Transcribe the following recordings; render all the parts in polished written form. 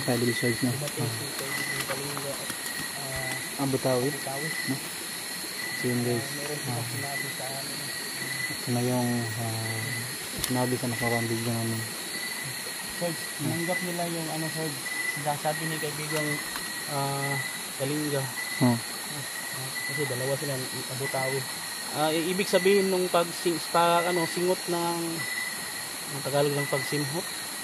tribal swords na. Kaibigang Kalinga at Butawi. Butawi. No? So yun guys. Meron silang sinabi sa amin. Ito na yung sinabi sa nakaraan video namin. Swords, nanggap nila yung ano swords. Sabi ni kaibigang Kalinga. Kasi dalawa sila Butawi. Ibig sabihin nung singot ng Tagalog ng pagsimhot.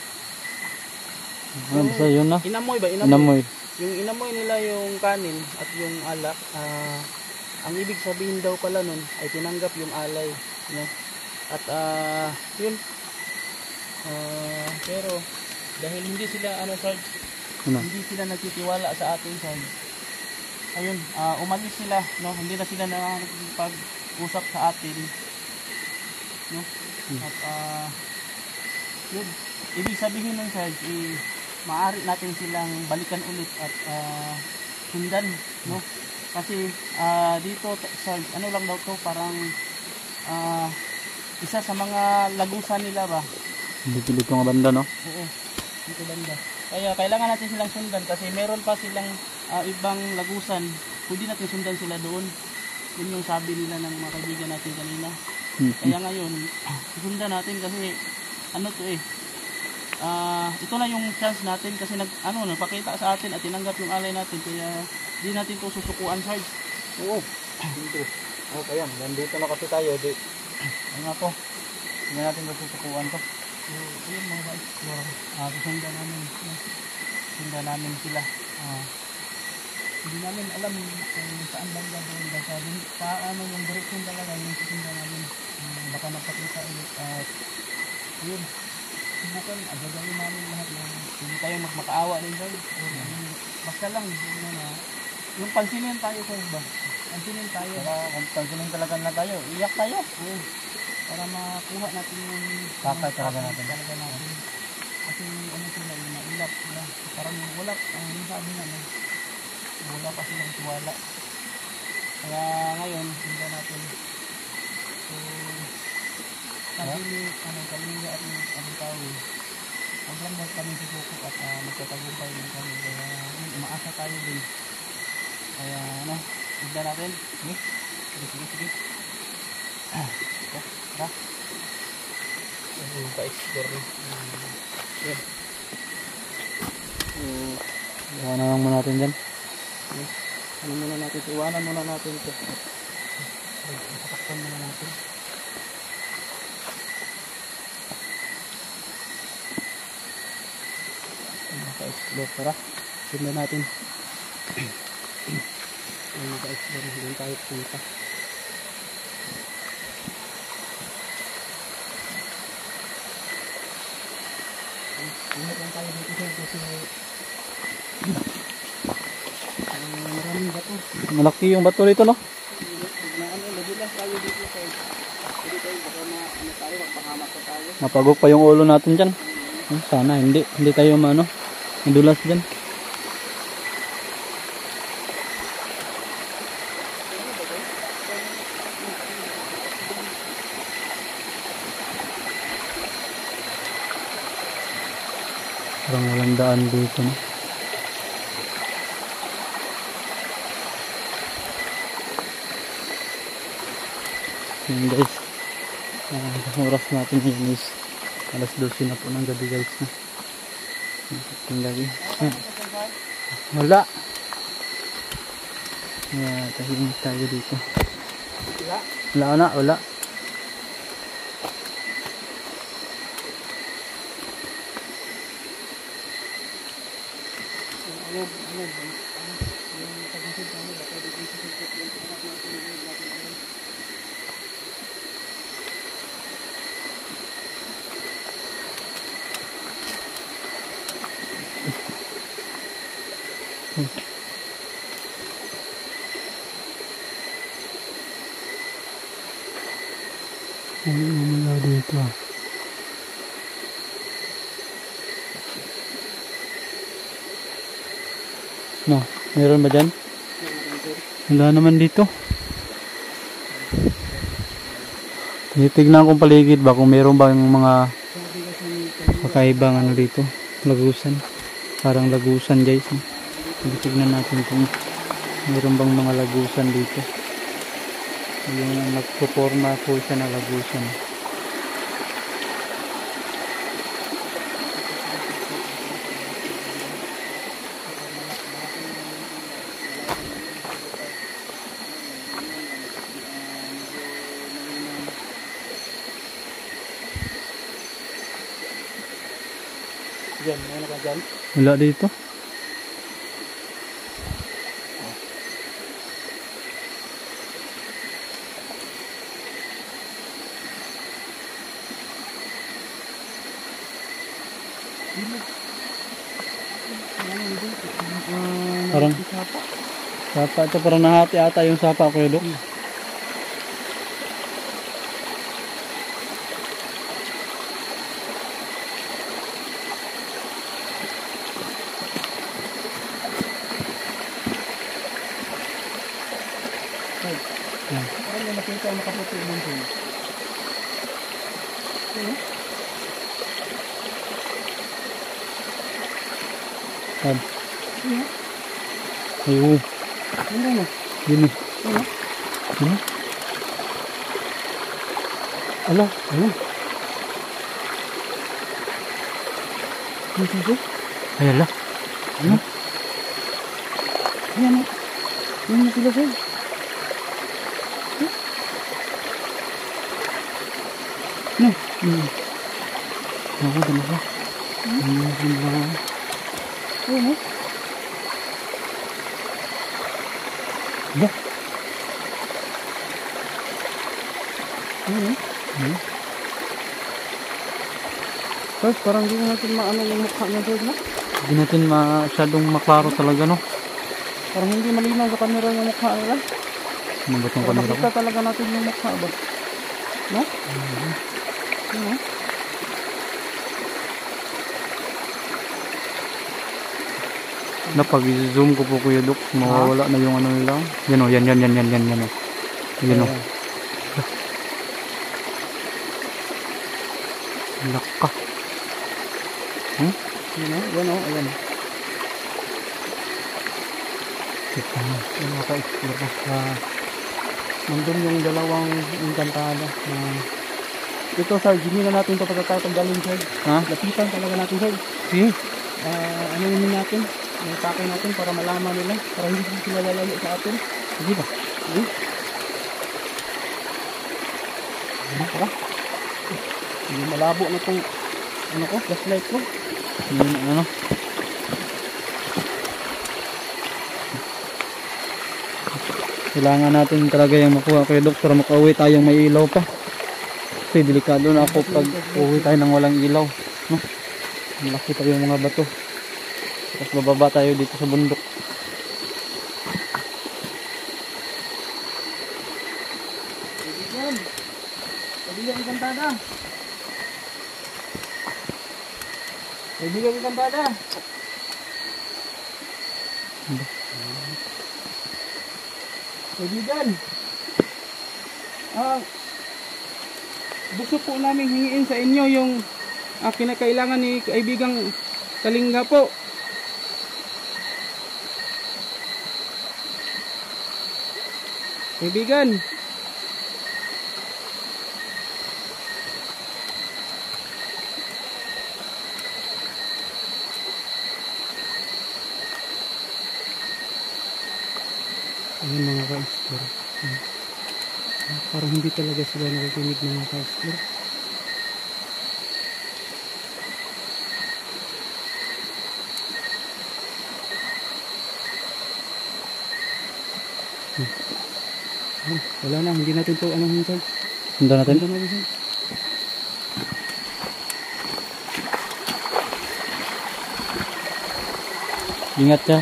Basta yun na. Inamoy ba? Inamoy. Yung inamoy nila yung kanin at yung alak, ang ibig sabihin daw pala nun ay tinanggap yung alay, no? At yun. Pero dahil hindi sila hindi sila nagtitiwala sa atin, Sarge. Ayun, umalis sila, no? Hindi na sila nakikipag-usap sa atin, no? At yun, ibig sabihin nun, Sarge, maaari natin silang balikan ulit at sundan, no? Kasi dito, Sarge, ano lang daw to, parang isa sa mga lagusan nila ba? Dito nga banda, no? Oo, dito banda. Kaya kailangan natin silang sundan kasi meron pa silang ibang lagusan. Pwede natin sundan sila doon. Yun yung sabi nila ng mga kaibigan natin kanina. Kaya ngayon, susundan natin kasi ano to ito na yung chance natin kasi nagpakita sa atin at tinanggap yung alay natin. Kaya di natin to susukuan, Sarge. Oo. Dito. Okay yan. Nandito na kasi tayo. Ano nga to? Hindi natin susukuan to. Ayun mga guys, susundan namin sila. Hindi namin alam kung saan banda doon. Paano yung direction talaga yung susundan namin. Baka napakita ulit at yun. Subukan, agad-agad namin lahat ng hindi tayo magmakaawa din doon. Basta lang, yung pansinin tayo sa iba. Pansinin tayo. Kung pansinin talaga na tayo, iyak tayo. Para makuha natin yung kakay talaga natin. Kasi ano sila, yung nailap sila. Parang wala, yung sabi na, wala pa silang tiwala. Kaya ngayon, hindi natin. So, sabi ni Kalinga at Butawi, huwag lang daw kami susuko at magtatagumpay ng kami. Kaya umaasa tayo din. Kaya higda natin. Sige. Tara. Magpa-explore na. Yan. Iwanan lang muna natin dyan. Iwanan muna natin ito. Patakpan muna natin. Magpa-explore. Tara. Tignan natin. Magpa-explore. Doon tayo punta. Ingat lang tayo dito kasi maraming bato. Malaki yung bato rito, no? Lagi lang tayo dito sa pwede tayo baka tayo, magpahamak pa tayo. Mapagok pa yung ulo natin dyan. Sana hindi tayo madulas dyan. Parang walang daan dito, no? Yan guys, oras natin ngayon is alas 12 na po ng gabi guys, no? Yung gabi. Wala. Tahimik tayo dito. Wala. Wala dito. No, meron ba dyan? Wala naman dito. Titignan kong paligid ba kung meron ba yung mga kakaibang dito, lagusan. Parang lagusan guys. Tignan natin kung mayroon bang mga lagusan dito. Yung nagpo-forma po siya na lagusan. Diyan, ano ka dyan? Wala dito. Parang sapa ito, parang nahati ata yung sapa ko Dok. Parang may nakita ang nakaputi ng sila. Saan? Ayun. Ano na? Yun eh. Ano? Ano? Ala, ayun. Ano sila? Ay ala. Ano? Ayan o. Ayan na sila sila. Ano? Ako, dala ka. Ano sila? Ayan o. Ala. Ayan o. Guys, parang hindi natin maano yung mukha niya doon na. Hindi natin masyadong maklaro talaga no. Parang hindi malinaw sa camera yung mukha nila. Ano ba itong Pero kamera ko? makita talaga natin yung mukha ba? No? Ano? Napag-zoom ko po Kuya Dok, mawawala na yung ano nila. Yan o, yan o. Yan o. Laka. Yan o, ayan. Kita mo. Yung maka-explore ka. Nandun yung dalawang engkantada na ito sir, gini na natin ito pagkakagaling sir. Ha? Lapitan talaga natin sir. Sige. Ano yun natin? May pake natin para malaman nila. Para hindi sila lalayo sa atin. Sige ba? Sige. Tara. Hindi malabo na itong ano ko, flashlight ko. Yun, ano? Kailangan natin talaga yung makuha Kuya Dok para makauwi tayong may ilaw pa. Kasi delikado na ako pag uwi tayo ng walang ilaw. No? Malaki tayo yung mga bato. Tapos bababa tayo dito sa bundok. Kaibigan. Kaibigan engkantada. Kaibigan engkantada. Kaibigan. Gusto po namin hingiin sa inyo yung kinakailangan ni kaibigang Kalinga po. Kaibigan. Ayan mga ka-explore. Parang hindi talaga sila nakikinig ng mga ka-explore. Wala na, hindi natin ito ano minsan. Sundan natin. Sundan natin. Ingat ka.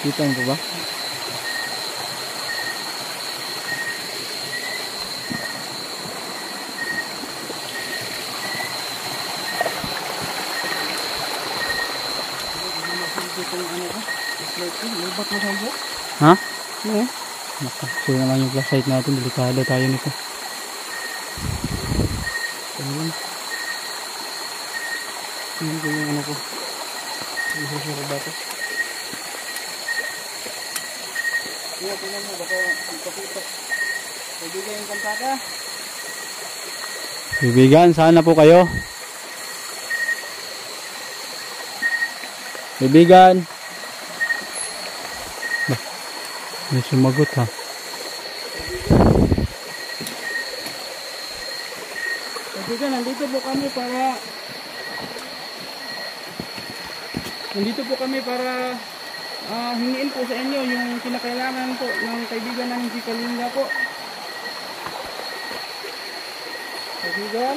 Kita mo ba? Ha? Oo. Naka, so naman yung flashlight natin, delikado tayo nito. Ayun. Tingnan ko yung ano ko. Isasara ba ito? Tingnan mo, baka ipakita. Kaibigan yung kantata. Kaibigan, saan na po kayo? Kaibigan. Bah, may sumagot ha. Kaibigan, nandito po kami para hingiin po sa inyo yung kinakailangan po ng kaibigan namin si Kalinga po. Kaibigan?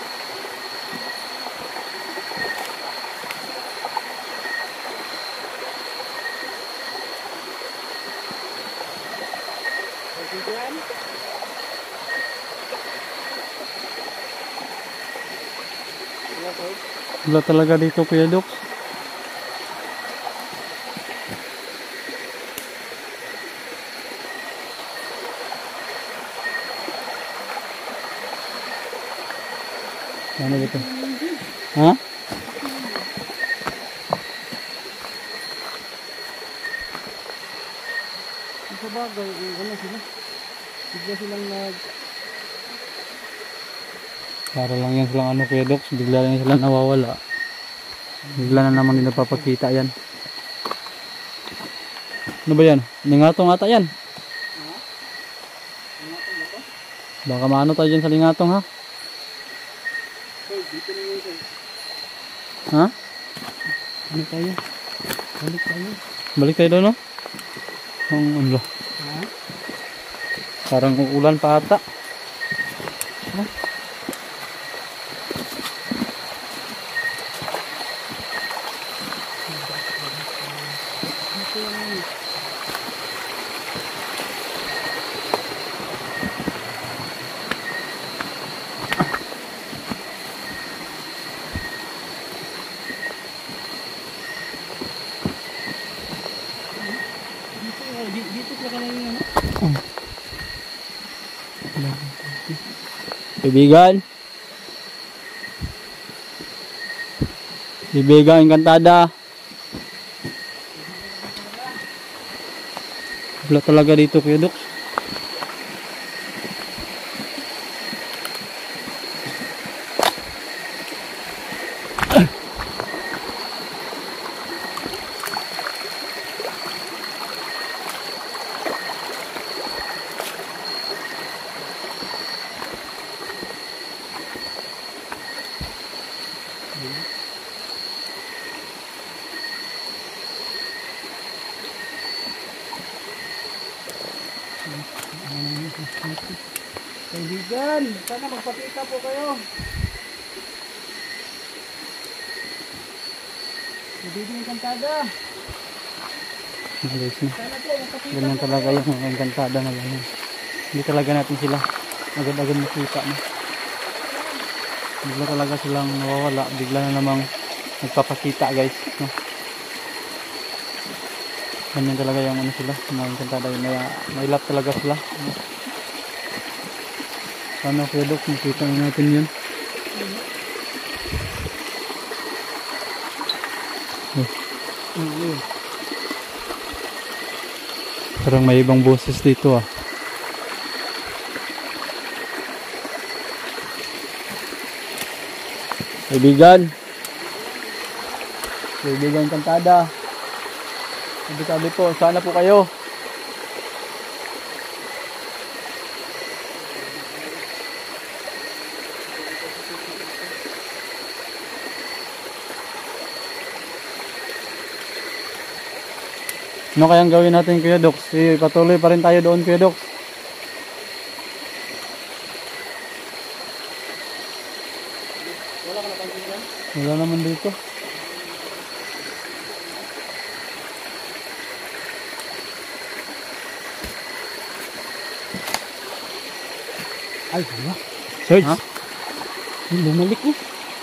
Kaibigan? Wala talaga dito Kuya Dox. Ano ba ito? Ha? Sa bagay, ano sila? Bigla silang Para lang yan silang ano Kuya Dox. Bigla lang sila nawawala. Bigla na naman din napapakita yan. Ano ba yan? Lingatong ata yan. Baka maano tayo dyan sa lingatong ha? dito na yun sir. Ha? Balik tayo. Balik tayo. Balik tayo doon no? Ang ano? Ha? Parang ulan pa ata. Ha? Dito pala kayo yung ano? Kaibigan. Kaibigan, Encantada. Wala talaga dito Kuya Dox. Kaibigan, sana magpakita po kayo. Kaibigan yung kantada. Guys, no? Sana po magpakita Ganyan po talaga kayo. yung Encantada na ganyan. Hindi talaga natin sila agad-agad makita. No? Bigla talaga silang nawawala. Bigla na namang nagpapakita guys. No? Ganyan talaga yung ano sila. Mga Encantada. May lap talaga sila. No? Sana Kuya Dox, makita na natin yun. Ayun. Parang may ibang boses dito ah. Kaibigan. Kaibigan Encantada. Sabi po, sana po kayo. Ano kayang gawin natin Kuya Dox? Patuloy pa rin tayo doon Kuya Dox. Wala ka napansin dyan? Wala naman dito. Ay, wala. Sarge? Ha? Ay, bumalik oh.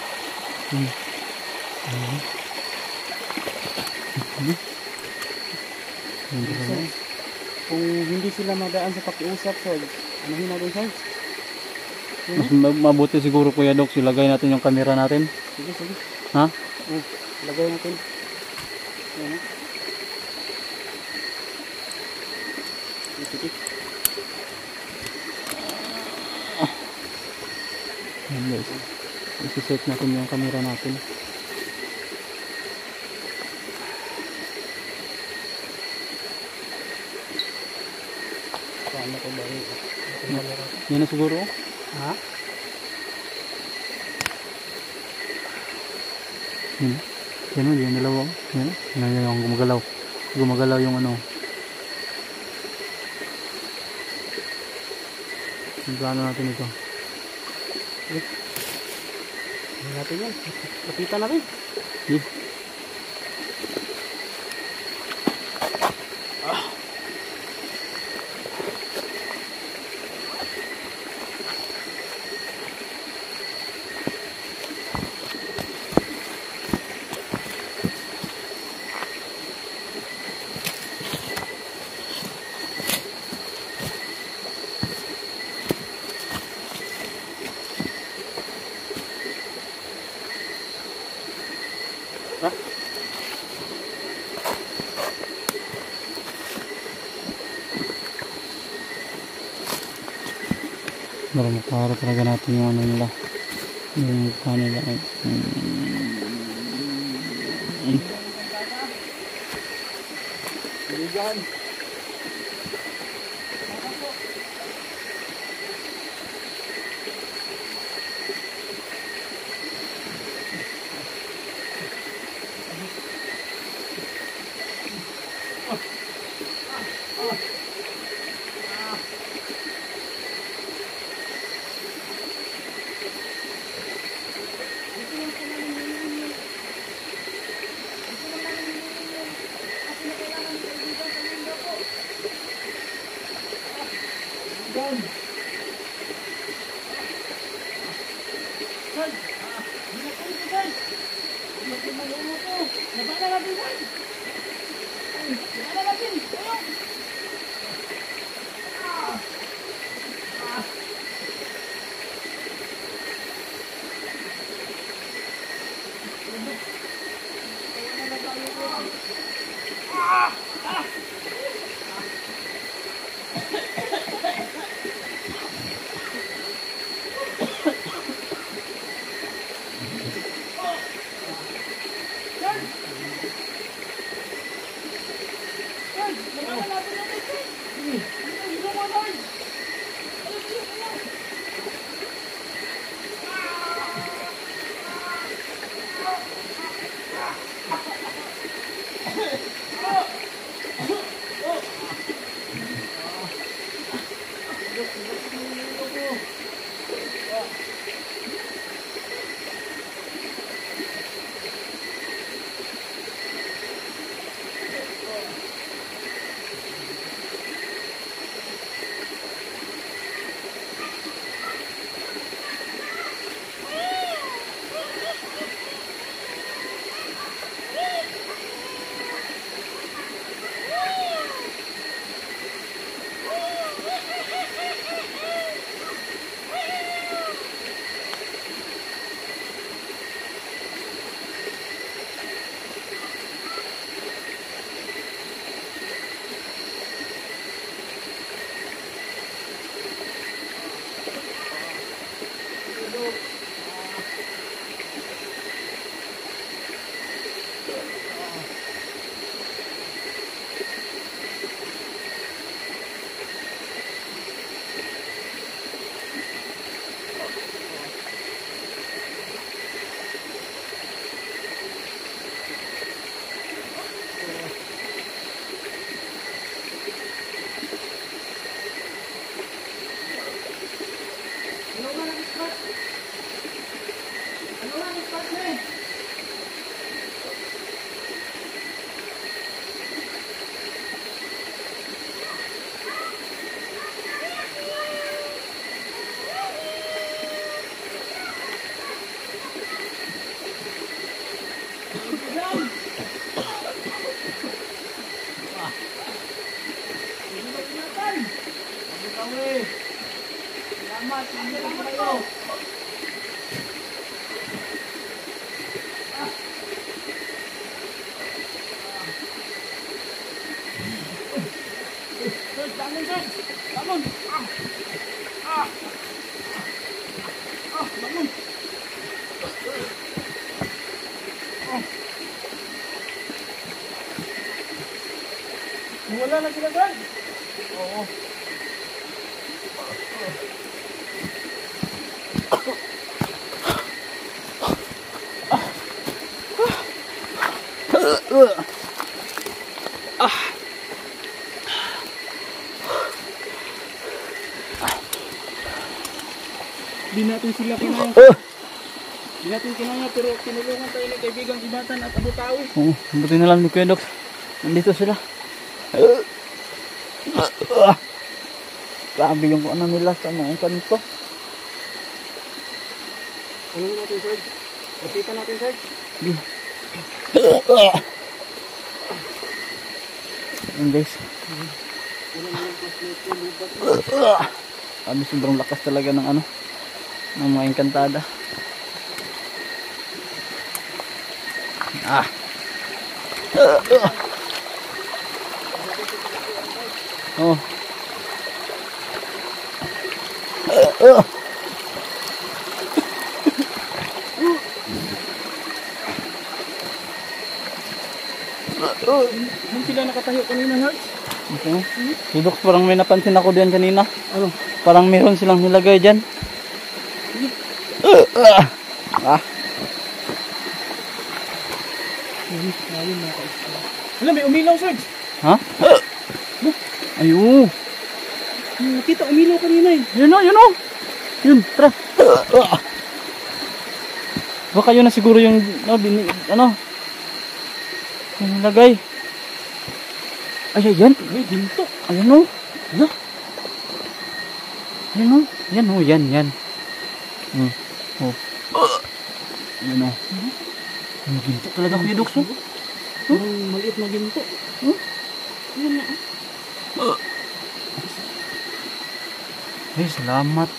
Sarge, kung hindi sila madaan sa pakiusap, Sarge, anuhin natin, Sarge? Mas mabuti siguro Kuya Doc, ilagay natin yung camera natin. Sige, sige. Ha? Lagay natin. Ayan, sige. Ayan guys. Isi-set natin yung camera natin. Paano ko ba yun? Yan na siguro. Ha? Yan. Yan o, yung dalawa. Yan. Yan yung gumagalaw. Gumagalaw yung ano. Yung plano natin ito. Ano natin yan? Kapitan natin. Yeah. Para makahara talaga natin yung ano nila, yung mukha nila. Wala na sila dyan. Oo. Di natin sila kinaya. Di natin kinaya pero tinulungan tayo ng kaibigang Ibatan at Abu Tawi. Oo, buti na lang ni Kuya Doc. Nandito sila. Grabe yung ano nila sa mga kanto. Ano natin, Sir? Lapitan natin, Sir. Ayan guys. Sabi sobrang lakas talaga ng ano, ng mga engkantada. Oh. Hindi sila nakatayo kanina, Sir. Okay. Si Doc, parang may napansin ako diyan kanina. Ano? Parang meron silang nilagay diyan. Ayun, nakaisla. Wala, may umilaw, Sir. Ha? Ayun. Nakita, umilaw kanina eh. Yun o, yun o. Yun, tara. Baka yun na siguro yung ano yung nilagay. Ay, yan. May ginto. Ayan o. Ayan. Ayan o. Yan o, yan, yan. Oh. Ayan o. Ang ginto talaga Kuya Doc. Parang maliit na ginto. Ayan na. Ay, salamat.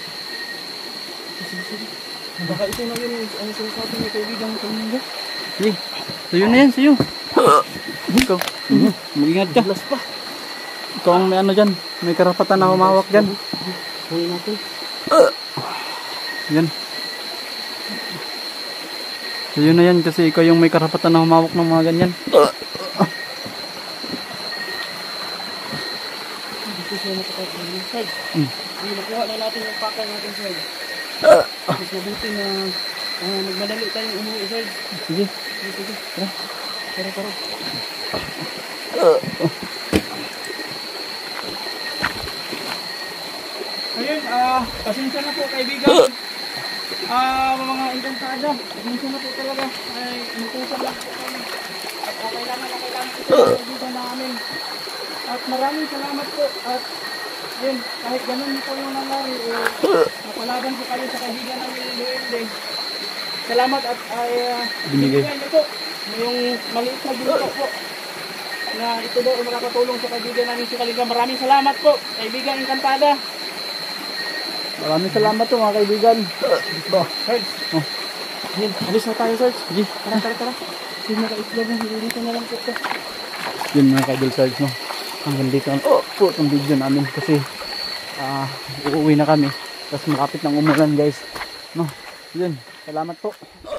Baka ito na yun ang sinasabi ng kaibigang kanina. Sige, sa'yo na yan, sa'yo. Ikaw, mag-ingat ka. Blas pa. Ikaw ang may ano dyan, may karapatan na humawak dyan. Huwag natin. Yan. Sa'yo na yan kasi ikaw yung may karapatan na humawak ng mga ganyan. Dito siya nakatayo. Sir, nakuha na natin yung pakay natin, Sir. Mas mabuti na magmadali tayong umuwi, Sir. Sige. Sige. Tara. Ayun, pasensya na po kaibigan. Mga engkantada, pasensya na po talaga. Ay, inutusan lang po kami. At kailangan ito ng kaibigan namin. At maraming salamat po. At yun, kahit ganun po yung nangyari, napalaban po kayo sa kaibigan namin ng Duende. Salamat at Binigay. niyo po yung maliit na ginto po na ito daw ay makakatulong sa kaibigan namin si Kalinga. Maraming salamat po, kaibigan Engkantada. Maraming salamat to mga kaibigan. Sarge, yun, alis na tayo, Sarge. Sige. Tara. Hindi naka-itlog na, dito na lang po ito. Yun mga ka-Idol Sarge, no. Hanggang dito po itong video namin kasi uuwi na kami. Tapos makapit ng umulan guys. No. Yun. Salamat po.